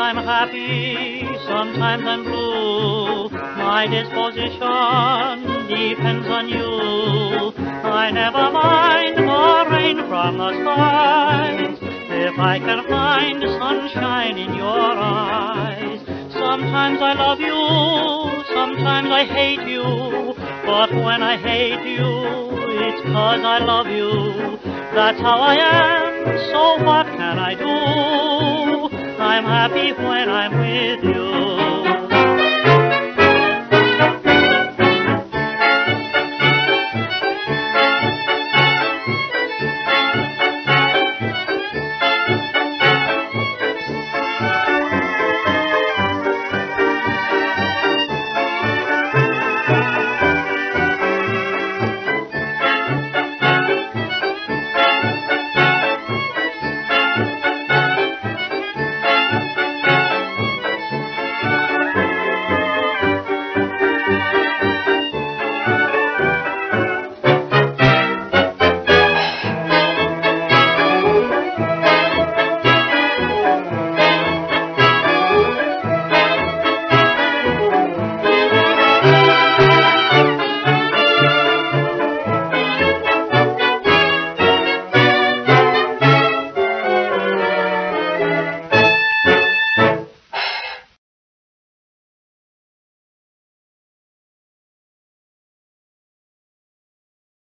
I'm happy, sometimes I'm blue. My disposition depends on you. I never mind the rain from the skies if I can find sunshine in your eyes. Sometimes I love you, sometimes I hate you, but when I hate you, it's 'cause I love you. That's how I am, so what can I do? I'm happy when I'm with you.